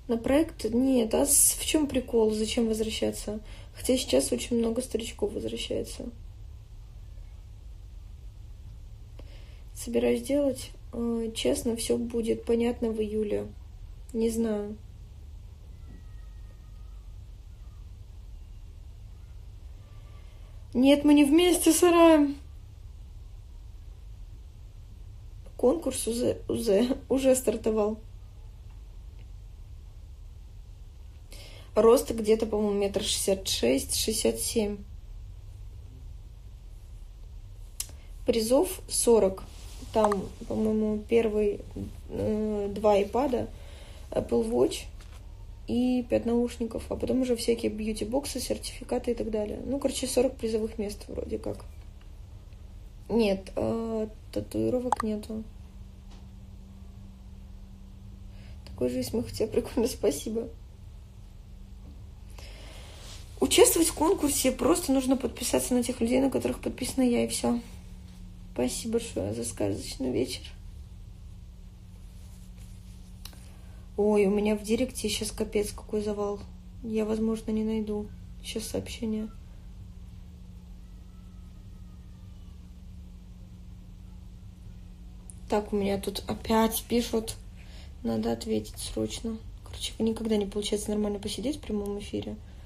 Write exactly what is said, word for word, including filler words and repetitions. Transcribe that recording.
На проект? Нет. А в чем прикол? Зачем возвращаться? Хотя сейчас очень много старичков возвращается. Собираюсь делать. Честно, все будет понятно в июле. Не знаю. Нет, мы не вместе с Араем. Конкурс уже, уже, уже стартовал. Рост где-то, по-моему, метр шестьдесят шесть, шестьдесят семь. Призов сорок. Там, по-моему, первый э, два айпада, Apple Watch и пять наушников, а потом уже всякие бьюти-боксы, сертификаты и так далее. Ну, короче, сорок призовых мест вроде как. Нет, э, татуировок нету. Такой жизнь мы хотели. Прикольно, спасибо. Участвовать в конкурсе просто нужно подписаться на тех людей, на которых подписана я, и все. Спасибо большое за сказочный вечер. Ой, у меня в директе сейчас капец какой завал. Я, возможно, не найду сейчас сообщение. Так, у меня тут опять пишут. Надо ответить срочно. Короче, никогда не получается нормально посидеть в прямом эфире.